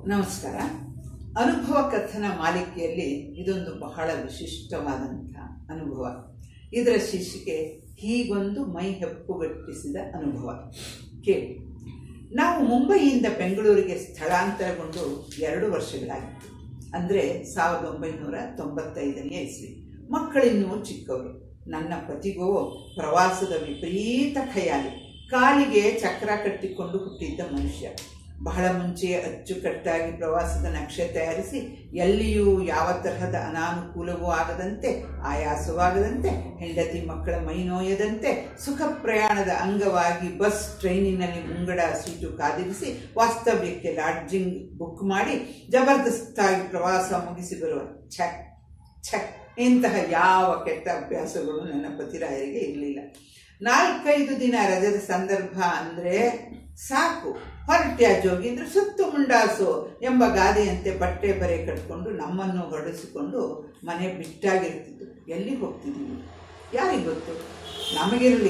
ನಮಸ್ಕಾರ. ಅನುಭವ ಕಥನ ಮಾಲಿಕೆಯಲ್ಲಿ ಇದೊಂದು ಬಹಳ ವಿಶಿಷ್ಟವಾದಂಥ ಅನುಭವ. ಇದರ ಶೀರ್ಷಿಕೆ ಹೀಗೊಂದು ಮೈ ಹೆಪ್ಪುಗಟ್ಟಿಸಿದ ಅನುಭವ. ಕೇಳಿ. ನಾವು ಮುಂಬಯಿಯಿಂದ ಬೆಂಗಳೂರಿಗೆ ಸ್ಥಳಾಂತರಗೊಂಡು 2 ವರ್ಷಗಳಾಗಿತ್ತು. ಅಂದರೆ 1995ನೇ ಇಸ್ವಿ. ಮಕ್ಕಳಿನ್ನೂ ಚಿಕ್ಕವರು. ನನ್ನ ಪತಿಗೋ ಪ್ರವಾಸದ ವಿಪರೀತ ಖಯಾಲಿ. ಕಾಲಿಗೆ ಚಕ್ರ ಕಟ್ಟಿಕೊಂಡು ಹುಟ್ಟಿದ್ದ ಮನುಷ್ಯ. ಬಹಳ ಮುಂಚೆಯೇ ಅಚ್ಚುಕಟ್ಟಾಗಿ ಪ್ರವಾಸದ ನಕ್ಷೆ ತಯಾರಿಸಿ ಎಲ್ಲಿಯೂ ಯಾವ ತರಹದ ಅನಾನುಕೂಲವೂ ಆಗದಂತೆ, ಆಯಾಸವಾಗದಂತೆ, ಹೆಂಡತಿ ಮಕ್ಕಳ ಮೈನೋಯದಂತೆ ಸುಖ ಪ್ರಯಾಣದ ಅಂಗವಾಗಿ ಬಸ್, ಟ್ರೈನಿನಲ್ಲಿ ಮುಂಗಡ ಸೀಟು ಕಾದಿರಿಸಿ ವಾಸ್ತವ್ಯಕ್ಕೆ ಲಾಡ್ಜಿಂಗ್ ಬುಕ್ ಮಾಡಿ ಜಬರ್ದಸ್ತಾಗಿ ಪ್ರವಾಸ ಮುಗಿಸಿ ಬರುವ ಛಕ್ ಇಂತಹ ಯಾವ ಕೆಟ್ಟ ಅಭ್ಯಾಸಗಳು ನನ್ನ ಪತಿರಾಯರಿಗೆ ಇರಲಿಲ್ಲ. 4-5 ದಿನ ರಜದ ಸಂದರ್ಭ ಅಂದರೆ ಸಾಕು, ಹೊರಟ್ಯ ಜೋಗಿಂದ್ರ ಸುತ್ತು ಮುಂಡಾಸು ಎಂಬ ಗಾದೆಯಂತೆ ಬಟ್ಟೆ ಬರೆ ಕಟ್ಕೊಂಡು ನಮ್ಮನ್ನು ಹೊರಡಿಸಿಕೊಂಡು ಮನೆ ಬಿಟ್ಟಾಗಿರ್ತಿದ್ದು. ಎಲ್ಲಿ ಹೋಗ್ತಿದ್ದೀವಿ ಯಾರಿಗೆ ಗೊತ್ತು? ನಮಗಿರಲಿ,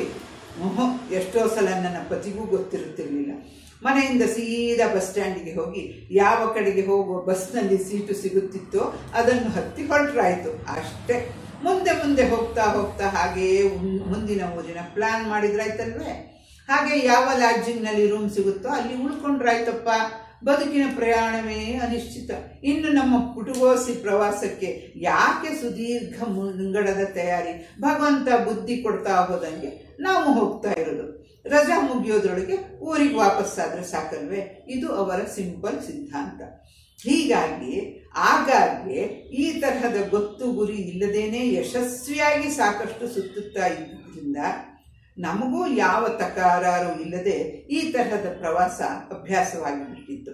ಎಷ್ಟೋ ಸಲ ನನ್ನ ಪತಿಗೂ ಗೊತ್ತಿರುತ್ತಿರಲಿಲ್ಲ. ಮನೆಯಿಂದ ಸೀದಾ ಬಸ್ ಸ್ಟ್ಯಾಂಡಿಗೆ ಹೋಗಿ ಯಾವ ಕಡೆಗೆ ಹೋಗುವ ಬಸ್ನಲ್ಲಿ ಸೀಟು ಸಿಗುತ್ತಿತ್ತೋ ಅದನ್ನು ಹತ್ತಿ ಹೊರಟ್ರಾಯ್ತು, ಅಷ್ಟೇ. ಮುಂದೆ ಹೋಗ್ತಾ ಹಾಗೆಯೇ ಮುಂದಿನ ಊರಿನ ಪ್ಲಾನ್ ಮಾಡಿದ್ರಾಯ್ತಲ್ವೇ. ಹಾಗೆ ಯಾವ ಲಾಡ್ಜಿಂಗ್ನಲ್ಲಿ ರೂಮ್ ಸಿಗುತ್ತೋ ಅಲ್ಲಿ ಉಳ್ಕೊಂಡ್ರಾಯ್ತಪ್ಪ. ಬದುಕಿನ ಪ್ರಯಾಣವೇ ಅನಿಶ್ಚಿತ. ಇನ್ನು ನಮ್ಮ ಪುಟುಗೋಸಿ ಪ್ರವಾಸಕ್ಕೆ ಯಾಕೆ ಸುದೀರ್ಘ ಮುಂಗಡದ ತಯಾರಿ? ಭಗವಂತ ಬುದ್ಧಿ ಕೊಡ್ತಾ ಹೋದಂಗೆ ನಾವು ಹೋಗ್ತಾ ಇರೋದು. ರಜಾ ಮುಗಿಯೋದ್ರೊಳಗೆ ಊರಿಗೆ ವಾಪಸ್ಸಾದ್ರೆ ಸಾಕಲ್ವೇ? ಇದು ಅವರ ಸಿಂಪಲ್ ಸಿದ್ಧಾಂತ. ಹೀಗಾಗಿ ಆಗಾಗ್ಗೆ ಈ ತರಹದ ಗೊತ್ತು ಗುರಿ ಇಲ್ಲದೇನೆ ಯಶಸ್ವಿಯಾಗಿ ಸಾಕಷ್ಟು ಸುತ್ತುತ್ತಾ ಇದ್ದುದರಿಂದ ನಮಗೂ ಯಾವ ತಕರಾರು ಇಲ್ಲದೆ ಈ ತರಹದ ಪ್ರವಾಸ ಅಭ್ಯಾಸವಾಗಿ ಬಿಟ್ಟಿತ್ತು.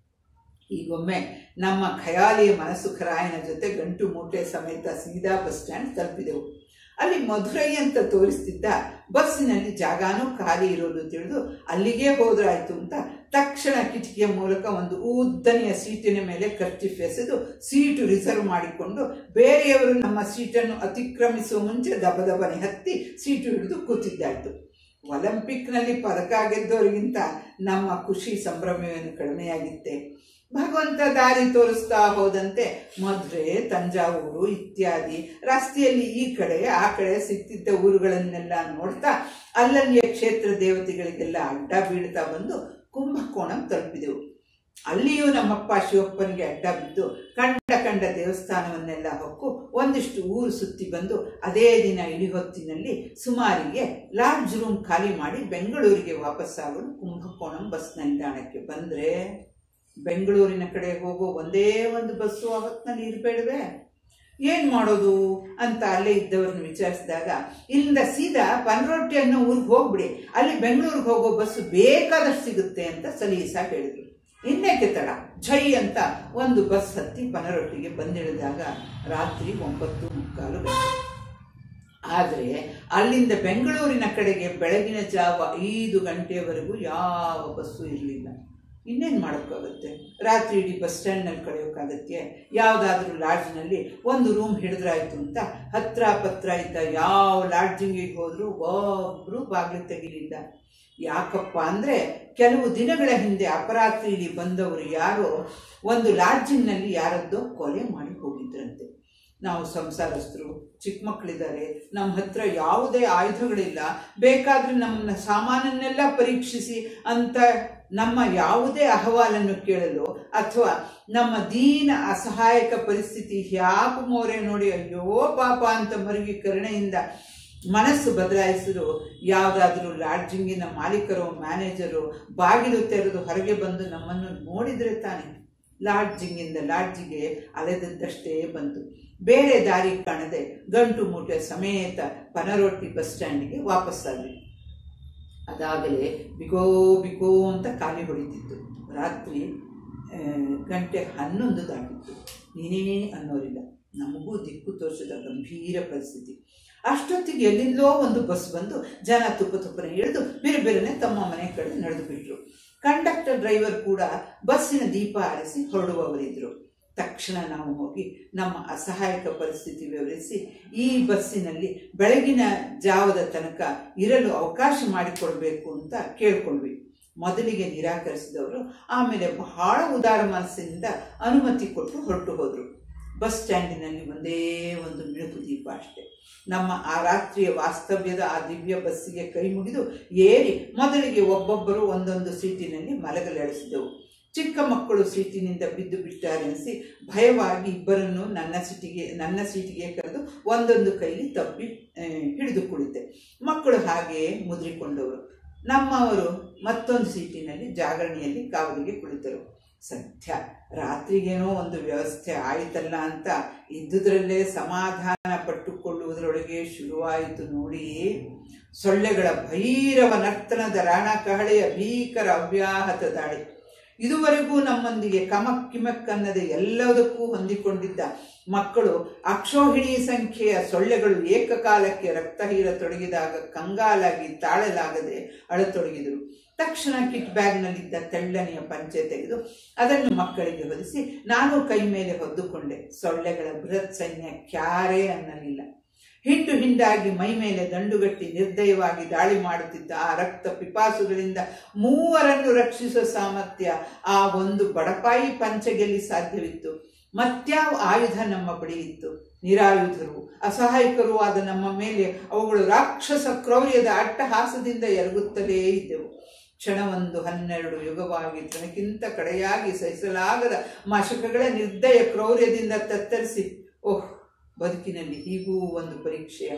ಈಗೊಮ್ಮೆ ನಮ್ಮ ಖಯಾಲಿಯ ಮನಸುಖರಾಯನ ಜೊತೆ ಗಂಟು ಮೂಟೆ ಸಮೇತ ಸೀದಾ ಬಸ್ ಸ್ಟ್ಯಾಂಡ್ ತಲುಪಿದೆವು. ಅಲ್ಲಿ ಮಧುರೈ ಅಂತ ತೋರಿಸ್ತಿದ್ದ ಬಸ್ಸಿನಲ್ಲಿ ಜಾಗಾನೂ ಖಾಲಿ ಇರೋದು ತಿಳಿದು ಅಲ್ಲಿಗೆ ಹೋದ್ರಾಯ್ತು ಅಂತ ತಕ್ಷಣ ಕಿಟಕಿಯ ಮೂಲಕ ಒಂದು ಉದ್ದನೆಯ ಸೀಟಿನ ಮೇಲೆ ಕರ್ಚಿಫ್ ಎಸೆದು ಸೀಟು ರಿಸರ್ವ್ ಮಾಡಿಕೊಂಡು ಬೇರೆಯವರು ನಮ್ಮ ಸೀಟನ್ನು ಅತಿಕ್ರಮಿಸುವ ಮುಂಚೆ ದಬದಬನೆ ಹತ್ತಿ ಸೀಟು ಹಿಡಿದು ಕೂತಿದ್ದಾಯ್ತು. ಒಲಿಂಪಿಕ್ನಲ್ಲಿ ಪದಕ ಗೆದ್ದವರಿಗಿಂತ ನಮ್ಮ ಖುಷಿ ಸಂಭ್ರಮವೇನು ಕಡಿಮೆಯಾಗಿತ್ತೆ? ಭಗವಂತ ದಾರಿ ತೋರಿಸ್ತಾ ಹೋದಂತೆ ಮಧುರೆ, ತಂಜಾವೂರು ಇತ್ಯಾದಿ ರಸ್ತೆಯಲ್ಲಿ ಈ ಕಡೆ ಆ ಕಡೆ ಸಿಕ್ತಿದ್ದ ಊರುಗಳನ್ನೆಲ್ಲ ನೋಡ್ತಾ ಅಲ್ಲಲ್ಲಿಯ ಕ್ಷೇತ್ರ ದೇವತೆಗಳಿಗೆಲ್ಲ ಅಡ್ಡ ಬೀಳ್ತಾ ಬಂದು ಕುಂಭಕೋಣಂ ತಲುಪಿದೆವು. ಅಲ್ಲಿಯೂ ನಮ್ಮಪ್ಪ ಶಿವಪ್ಪನಿಗೆ ಅಡ್ಡ ಬಿದ್ದು ಕಂಡ ದೇವಸ್ಥಾನವನ್ನೆಲ್ಲ ಹೊಕ್ಕು ಒಂದಿಷ್ಟು ಊರು ಸುತ್ತಿ ಬಂದು ಅದೇ ದಿನ ಇಳಿ ಹೊತ್ತಿನಲ್ಲಿ ಸುಮಾರಿಗೆ ಲಾಡ್ಜ್ ರೂಮ್ ಖಾಲಿ ಮಾಡಿ ಬೆಂಗಳೂರಿಗೆ ವಾಪಸ್ಸಾಗಲು ಕುಂಭಕೋಣಂ ಬಸ್ ನಿಲ್ದಾಣಕ್ಕೆ ಬಂದರೆ ಬೆಂಗಳೂರಿನ ಕಡೆ ಹೋಗೋ ಒಂದೇ ಒಂದು ಬಸ್ಸು ಅವತ್ತಿನಲ್ಲಿ ಇರಬೇಡವೆ? ಏನು ಮಾಡೋದು ಅಂತ ಅಲ್ಲೇ ಇದ್ದವ್ರನ್ನ ವಿಚಾರಿಸಿದಾಗ, ಇಲ್ಲಿಂದ ಸೀದಾ ಪನರೊಟ್ಟಿ ಅನ್ನೋ ಊರಿಗೆ ಹೋಗ್ಬಿಡಿ, ಅಲ್ಲಿ ಬೆಂಗಳೂರಿಗೆ ಹೋಗೋ ಬಸ್ಸು ಬೇಕಾದಷ್ಟು ಸಿಗುತ್ತೆ ಅಂತ ಸಲೀಸಾಗಿ ಹೇಳಿದ್ರು. ಇನ್ನೇಕೆ ತಡ, ಝೈ ಅಂತ ಒಂದು ಬಸ್ ಹತ್ತಿ ಪನರೊಟ್ಟಿಗೆ ಬಂದಿಳಿದಾಗ ರಾತ್ರಿ 9:45 ಗಂಟೆ. ಆದರೆ ಅಲ್ಲಿಂದ ಬೆಂಗಳೂರಿನ ಕಡೆಗೆ ಬೆಳಗಿನ ಜಾವ 5 ಗಂಟೆಯವರೆಗೂ ಯಾವ ಬಸ್ಸು ಇರಲಿಲ್ಲ. ಇನ್ನೇನು ಮಾಡೋಕ್ಕಾಗುತ್ತೆ? ರಾತ್ರಿ ಇಡೀ ಬಸ್ ಸ್ಟ್ಯಾಂಡ್ನಲ್ಲಿ ಕಳೆಯೋಕ್ಕಾಗತ್ತೆ? ಯಾವುದಾದ್ರೂ ಲಾಡ್ಜ್ನಲ್ಲಿ ಒಂದು ರೂಮ್ ಹಿಡಿದ್ರಾಯ್ತು ಅಂತ ಹತ್ರ ಪತ್ರ ಇದ್ದ ಯಾವ ಲಾಡ್ಜಿಂಗಿಗೆ ಹೋದರೂ ಒಬ್ಬರು ಬಾಗಿಲು ತೆಗಿಲಿಲ್ಲ. ಯಾಕಪ್ಪ ಅಂದರೆ ಕೆಲವು ದಿನಗಳ ಹಿಂದೆ ಅಪರಾತ್ರಿಲಿ ಬಂದವರು ಯಾರೋ ಒಂದು ಲಾಡ್ಜಿಂಗ್ನಲ್ಲಿ ಯಾರದ್ದೋ ಕೊಲೆ ಮಾಡಿ ಹೋಗಿದ್ರಂತೆ. ನಾವು ಸಂಸಾರಸ್ಥರು, ಚಿಕ್ಕ ಮಕ್ಕಳಿದ್ದಾರೆ, ನಮ್ಮ ಹತ್ರ ಯಾವುದೇ ಆಯುಧಗಳಿಲ್ಲ, ಬೇಕಾದರೆ ನಮ್ಮ ಸಾಮಾನನ್ನೆಲ್ಲ ಪರೀಕ್ಷಿಸಿ ಅಂತ ನಮ್ಮ ಯಾವುದೇ ಅಹವಾಲನ್ನು ಕೇಳಲು ಅಥವಾ ನಮ್ಮ ದೀನ ಅಸಹಾಯಕ ಪರಿಸ್ಥಿತಿ ಹ್ಯಾಪು ಮೋರೆ ನೋಡಿ ಅಯ್ಯೋ ಪಾಪ ಅಂತ ಮರುಗಿ ಕರುಣೆಯಿಂದ ಮನಸ್ಸು ಬದಲಾಯಿಸಲು ಯಾವುದಾದ್ರೂ ಲಾಡ್ಜಿಂಗಿನ ಮಾಲೀಕರು, ಮ್ಯಾನೇಜರು ಬಾಗಿಲು ತೆರೆದು ಹೊರಗೆ ಬಂದು ನಮ್ಮನ್ನು ನೋಡಿದರೆ ತಾನೆ. ಲಾಡ್ಜಿಂಗಿಂದ ಲಾಡ್ಜಿಗೆ ಅಲೆದದ್ದಷ್ಟೇ ಬಂತು. ಬೇರೆ ದಾರಿ ಕಾಣದೆ ಗಂಟು ಮೂಟೆ ಸಮೇತ ಪನರೊಟ್ಟಿ ಬಸ್ ಸ್ಟ್ಯಾಂಡಿಗೆ ವಾಪಸ್ಸಾದ್ವಿ. ಅದಾಗಲೇ ಬಿಕೋ ಅಂತ ಖಾಲಿ ಹೊಡಿತಿತ್ತು. ರಾತ್ರಿ 11 ದಾಟಿತ್ತು. ಏನೇ ಅನ್ನೋರಿಲ್ಲ. ನಮಗೂ ದಿಕ್ಕು ತೋರಿಸಿದ ಗಂಭೀರ ಪರಿಸ್ಥಿತಿ. ಅಷ್ಟೊತ್ತಿಗೆ ಎಲ್ಲಿಂದಲೋ ಒಂದು ಬಸ್ ಬಂದು ಜನ ತುಪ್ಪನೆ ಇಳಿದು ಬೇರೆ ತಮ್ಮ ಮನೆ ಕಡೆ ನಡೆದು ಬಿಟ್ರು. ಕಂಡಕ್ಟರ್, ಡ್ರೈವರ್ ಕೂಡ ಬಸ್ಸಿನ ದೀಪ ಆರಿಸಿ ಹೊರಡುವವರಿದ್ರು. ತಕ್ಷಣ ನಾವು ಹೋಗಿ ನಮ್ಮ ಅಸಹಾಯಕ ಪರಿಸ್ಥಿತಿ ವಿವರಿಸಿ ಈ ಬಸ್ಸಿನಲ್ಲಿ ಬೆಳಗಿನ ಜಾವದ ತನಕ ಇರಲು ಅವಕಾಶ ಮಾಡಿಕೊಡ್ಬೇಕು ಅಂತ ಕೇಳ್ಕೊಂಡ್ವಿ. ಮೊದಲಿಗೆ ನಿರಾಕರಿಸಿದವರು ಆಮೇಲೆ ಬಹಳ ಉದಾರ ಮನಸ್ಸಿನಿಂದ ಅನುಮತಿ ಕೊಟ್ಟು ಹೊರಟು ಹೋದರು. ಬಸ್ ಸ್ಟ್ಯಾಂಡಿನಲ್ಲಿ ಒಂದೇ ಒಂದು ಮಿಣುಕು ದೀಪ ಅಷ್ಟೆ. ನಮ್ಮ ಆ ರಾತ್ರಿಯ ವಾಸ್ತವ್ಯದ ಆ ದಿವ್ಯ ಬಸ್ಸಿಗೆ ಕೈ ಮುಗಿದು ಏರಿ ಮೊದಲಿಗೆ ಒಬ್ಬೊಬ್ಬರು ಒಂದೊಂದು ಸೀಟಿನಲ್ಲಿ ಮಲಗಲೆಳಿಸಿದೆವು. ಚಿಕ್ಕ ಮಕ್ಕಳು ಸೀಟಿನಿಂದ ಬಿದ್ದು ಬಿಟ್ಟಾರೆನಿಸಿ ಭಯವಾಗಿ ಇಬ್ಬರನ್ನು ನನ್ನ ಸೀಟಿಗೆ ಕರೆದು ಒಂದೊಂದು ಕೈಲಿ ತಪ್ಪಿ ಹಿಡಿದು ಕುಳಿತೆ. ಮಕ್ಕಳು ಹಾಗೆಯೇ ಮುದ್ರಿಕೊಂಡವರು. ನಮ್ಮವರು ಮತ್ತೊಂದು ಸೀಟಿನಲ್ಲಿ ಜಾಗರಣೆಯಲ್ಲಿ ಕಾವಲಿಗೆ ಕುಳಿತರು. ಸದ್ಯ ರಾತ್ರಿಗೇನೋ ಒಂದು ವ್ಯವಸ್ಥೆ ಆಯಿತಲ್ಲ ಅಂತ ಇದ್ದುದರಲ್ಲೇ ಸಮಾಧಾನ ಪಟ್ಟುಕೊಳ್ಳುವುದರೊಳಗೆ ಶುರುವಾಯಿತು ನೋಡಿ ಸೊಳ್ಳೆಗಳ ಭೈರವ ನರ್ತನದ ರಾಣಕಹಳೆಯ ಭೀಕರ ಅವ್ಯಾಹತ ದಾಳಿ. ಇದುವರೆಗೂ ನಮ್ಮೊಂದಿಗೆ ಕಮಕ್ಕಿಮಕ್ಕನ್ನದೆ ಎಲ್ಲದಕ್ಕೂ ಹೊಂದಿಕೊಂಡಿದ್ದ ಮಕ್ಕಳು ಅಕ್ಷೋಹಿಣಿ ಸಂಖ್ಯೆಯ ಸೊಳ್ಳೆಗಳು ಏಕಕಾಲಕ್ಕೆ ರಕ್ತ ಹೀರತೊಡಗಿದಾಗ ಕಂಗಾಲಾಗಿ ತಾಳಲಾಗದೆ ಅಳತೊಡಗಿದರು. ತಕ್ಷಣ ಕಿಟ್ ಬ್ಯಾಗ್ನಲ್ಲಿದ್ದ ತೆಳ್ಳನೆಯ ಪಂಚೆ ತೆಗೆದು ಅದನ್ನು ಮಕ್ಕಳಿಗೆ ಹೊದಿಸಿ ನಾನು ಕೈ ಮೇಲೆ ಹೊದ್ದುಕೊಂಡೆ. ಸೊಳ್ಳೆಗಳ ಬೃಹತ್ ಸೈನ್ಯ ಕ್ಯಾರೇ ಅನ್ನಲಿಲ್ಲ. ಹಿಂಡು ಹಿಂಡಾಗಿ ಮೈ ಮೇಲೆ ದಂಡುಗಟ್ಟಿ ನಿರ್ದಯವಾಗಿ ದಾಳಿ ಮಾಡುತ್ತಿದ್ದ ಆ ರಕ್ತ ಪಿಪಾಸುಗಳಿಂದ ಮೂವರನ್ನು ರಕ್ಷಿಸುವ ಸಾಮರ್ಥ್ಯ ಆ ಒಂದು ಬಡಪಾಯಿ ಪಂಚೆಗೆಲ್ಲಿ ಸಾಧ್ಯವಿತ್ತು? ಮತ್ಯಾವ ಆಯುಧ ನಮ್ಮ ಬಳಿ ಇತ್ತು? ನಿರಾಯುಧರು ಅಸಹಾಯಕರು ಆದ ನಮ್ಮ ಮೇಲೆ ಅವುಗಳು ರಾಕ್ಷಸ ಕ್ರೌರ್ಯದ ಅಟ್ಟಹಾಸದಿಂದ ಎರಗುತ್ತಲೇ ಇದ್ದೆವು. ಕ್ಷಣವೊಂದು 12 ಯುಗವಾಗಿ ತನಕ್ಕಿಂತ ಕಡೆಯಾಗಿ ಸಹಿಸಲಾಗದ ಮಶಕಗಳ ನಿರ್ದಯ ಕ್ರೌರ್ಯದಿಂದ ತತ್ತರಿಸಿ ಬದುಕಿನಲ್ಲಿ ಹೀಗೂ ಒಂದು ಪರೀಕ್ಷೆಯ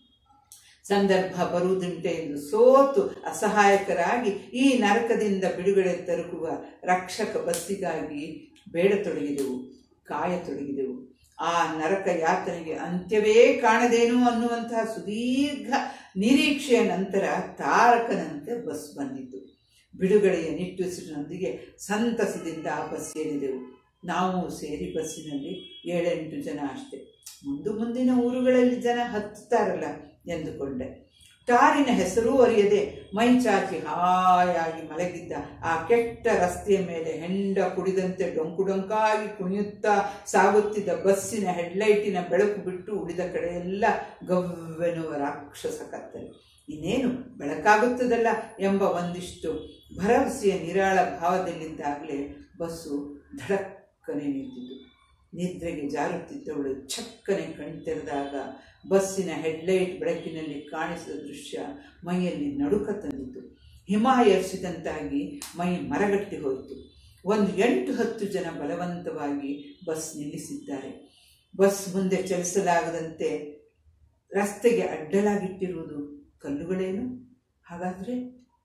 ಸಂದರ್ಭ ಬರುವುದುಂಟೆ ಎಂದು ಸೋತು ಅಸಹಾಯಕರಾಗಿ ಈ ನರಕದಿಂದ ಬಿಡುಗಡೆ ತರುಕುವ ರಕ್ಷಕ ಬಸ್ಸಿಗಾಗಿ ಬೇಡತೊಡಗಿದೆವು, ಕಾಯತೊಡಗಿದೆವು. ಆ ನರಕ ಯಾತನೆಗೆ ಅಂತ್ಯವೇ ಕಾಣದೇನು ಅನ್ನುವಂತಹ ಸುದೀರ್ಘ ನಿರೀಕ್ಷೆಯ ನಂತರ ತಾರಕನಂತೆ ಬಸ್ ಬಂದಿತು. ಬಿಡುಗಡೆಯ ನಿಟ್ಟುಸಿರಿನೊಂದಿಗೆ ಸಂತಸದಿಂದ ಆ ಬಸ್ ಸೇರಿದೆವು. ನಾವು ಸೇರಿ ಬಸ್ಸಿನಲ್ಲಿ 7-8 ಜನ ಅಷ್ಟೆ. ಮುಂದಿನ ಊರುಗಳಲ್ಲಿ ಜನ ಹತ್ತುತ್ತಾರಲ್ಲ ಎಂದುಕೊಂಡೆ. ಕಾರಿನ ಹೆಸರೂ ಅರಿಯದೆ ಮೈಚಾಚಿ ಹಾಯಾಗಿ ಮಲಗಿದ್ದ ಆ ಕೆಟ್ಟ ರಸ್ತೆಯ ಮೇಲೆ ಹೆಂಡ ಕುಡಿದಂತೆ ಡೊಂಕಾಗಿ ಕುಣಿಯುತ್ತಾ ಸಾಗುತ್ತಿದ್ದ ಬಸ್ಸಿನ ಹೆಡ್ಲೈಟಿನ ಬೆಳಕು ಬಿಟ್ಟು ಉಳಿದ ಕಡೆಯೆಲ್ಲ ಗವ್ವೆನ್ನುವ ರಾಕ್ಷಸ ಕತ್ತಲೆ. ಇನ್ನೇನು ಬೆಳಕಾಗುತ್ತದಲ್ಲ ಎಂಬ ಒಂದಿಷ್ಟು ಭರವಸೆಯ ನಿರಾಳ ಭಾವದಲ್ಲಿದ್ದಾಗಲೇ ಬಸ್ಸು ಧಡಕ್ಕನೆ ನಿಂತಿತು. ನಿದ್ರೆಗೆ ಜಾರುತ್ತಿದ್ದವಳು ಚಕ್ಕನೆ ಕಣ್ತೆರೆದಾಗ ಬಸ್ಸಿನ ಹೆಡ್ಲೈಟ್ ಬೆಳಕಿನಲ್ಲಿ ಕಾಣಿಸಿದ ದೃಶ್ಯ ಮೈಯಲ್ಲಿ ನಡುಕ ತಂದಿತು. ಹಿಮ ಏರಿಸಿದಂತಾಗಿ ಮೈ ಮರಗಟ್ಟಿ ಹೋಯಿತು. 8-10 ಜನ ಬಲವಂತವಾಗಿ ಬಸ್ ನಿಲ್ಲಿಸಿದ್ದಾರೆ. ಬಸ್ ಮುಂದೆ ಚಲಿಸಲಾಗದಂತೆ ರಸ್ತೆಗೆ ಅಡ್ಡಲಾಗಿಟ್ಟಿರುವುದು ಕಲ್ಲುಗಳೇನು? ಹಾಗಾದರೆ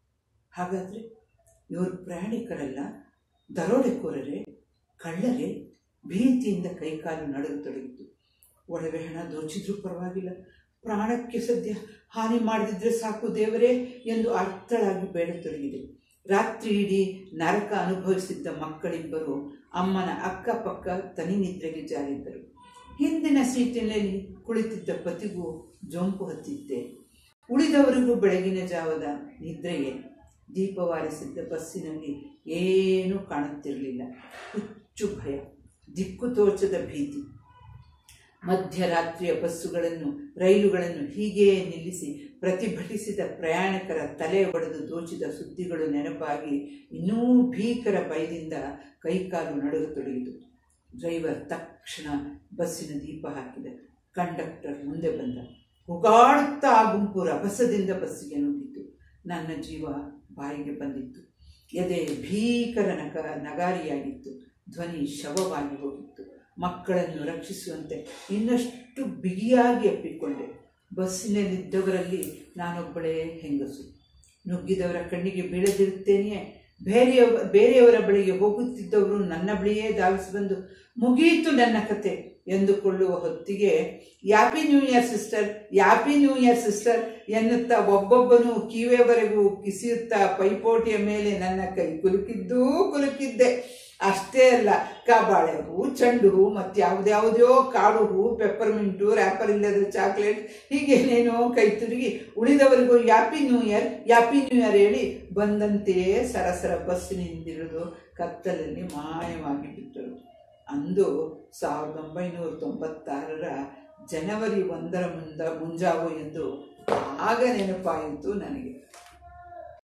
ಇವರು ಪ್ರಯಾಣಿಕರಲ್ಲ, ದರೋಡೆಕೋರರೇ, ಕಳ್ಳರೇ? ಭೀತಿಯಿಂದ ಕೈಕಾಲು ನಡುಗತೊಡಗಿತು. ಒಡವೆ ಹಣ ದೋಚಿದ್ರೂ ಪರವಾಗಿಲ್ಲ, ಪ್ರಾಣಕ್ಕೆ ಸದ್ಯ ಹಾನಿ ಮಾಡದಿದ್ರೆ ಸಾಕು ದೇವರೇ ಎಂದು ಅರ್ಥಳಾಗಿ ಬೇಡತೊಡಗಿದೆ. ರಾತ್ರಿ ಇಡೀ ನರಕ ಅನುಭವಿಸಿದ್ದ ಮಕ್ಕಳಿಬ್ಬರು ಅಮ್ಮನ ಅಕ್ಕಪಕ್ಕ ತನಿ ನಿದ್ರೆಗೆ ಜಾರಿದ್ದರು. ಹಿಂದಿನ ಸೀಟಿನಲ್ಲಿ ಕುಳಿತಿದ್ದ ಪತಿಗೂ ಜೊಂಪು ಹತ್ತಿದ್ದೆ. ಉಳಿದವರಿಗೂ ಬೆಳಗಿನ ಜಾವದ ನಿದ್ರೆಯೇ. ದೀಪವಾರಿಸಿದ್ದ ಬಸ್ಸಿನಲ್ಲಿ ಏನೂ ಕಾಣುತ್ತಿರಲಿಲ್ಲ. ಹುಚ್ಚು ಭಯ, ದಿಕ್ಕು ತೋಚದ ಭೀತಿ. ಮಧ್ಯರಾತ್ರಿಯ ಬಸ್ಸುಗಳನ್ನು, ರೈಲುಗಳನ್ನು ಹೀಗೇ ನಿಲ್ಲಿಸಿ ಪ್ರತಿಭಟಿಸಿದ ಪ್ರಯಾಣಿಕರ ತಲೆ ಒಡೆದು ದೋಚಿದ ಸುದ್ದಿಗಳು ನೆನಪಾಗಿ ಇನ್ನೂ ಭೀಕರ ಭಯದಿಂದ ಕೈಕಾಲು ನಡುಗತೊಡಗಿತು. ಡ್ರೈವರ್ ತಕ್ಷಣ ಬಸ್ಸಿನ ದೀಪ ಹಾಕಿದ. ಕಂಡಕ್ಟರ್ ಮುಂದೆ ಬಂದ. ಹುಗಾಡುತ್ತಾ ಆ ಗುಂಪು ರಭಸದಿಂದ ಬಸ್ಸಿಗೆ ನುಗ್ಗಿತು. ನನ್ನ ಜೀವ ಬಾಯಿಗೆ ಬಂದಿತ್ತು. ಎದೆ ಭೀಕರ ನಗಾರಿಯಾಗಿತ್ತು. ಧ್ವನಿ ಶವವಾಗಿ ಹೋಗಿತ್ತು. ಮಕ್ಕಳನ್ನು ರಕ್ಷಿಸುವಂತೆ ಇನ್ನಷ್ಟು ಬಿಗಿಯಾಗಿ ಅಪ್ಪಿಕೊಂಡೆ. ಬಸ್ಸಿನಲ್ಲಿದ್ದವರಲ್ಲಿ ನಾನೊಬ್ಬಳೇ ಹೆಂಗಸು. ನುಗ್ಗಿದವರ ಕಣ್ಣಿಗೆ ಬೀಳದಿರುತ್ತೇನೆಯೇ. ಬೇರೆಯವರ ಬಳಿಗೆ ಹೋಗುತ್ತಿದ್ದವರು ನನ್ನ ಬಳಿಯೇ ಧಾವಿಸಿ ಬಂದು ಮುಗಿಯಿತು ನನ್ನ ಕತೆ ಎಂದುಕೊಳ್ಳುವ ಹೊತ್ತಿಗೆ happy new year sister, happy new year sister ಎನ್ನುತ್ತಾ ಒಬ್ಬೊಬ್ಬನು ಕಿವಿಯವರೆಗೂ ಕಿಸಿಯುತ್ತಾ ಪೈಪೋಟಿಯ ಮೇಲೆ ನನ್ನ ಕೈ ಕುಲುಕಿದ್ದೆ. ಅಷ್ಟೇ ಅಲ್ಲ, ಕಾಬಾಳೆ ಹೂ, ಚೆಂಡು ಹೂ, ಮತ್ತಾವುದ್ಯಾವುದೋ ಕಾಡು ಹೂ, ಪೆಪ್ಪರ್ಮಿಂಟು, ರ್ಯಾಪರ್ ಇಲ್ಲದ ಚಾಕ್ಲೇಟ್, ಹೀಗೇನೇನೋ ಕೈ ತಿರುಗಿ ಉಳಿದವರಿಗೂ ಯಾಪಿ ನ್ಯೂ ಇಯರ್ ಹೇಳಿ ಬಂದಂತೆಯೇ ಸರಸರ ಬಸ್ಸಿನಿಂದಿಳಿದು ಕತ್ತಲಲ್ಲಿ ಮಾಯವಾಗಿ ಬಿಟ್ಟರು. ಅಂದು 1996ರ ಜನವರಿ 1ರ ಮುಂಜಾವು ಎಂದು ಆಗ ನೆನಪಾಯಿತು ನನಗೆ.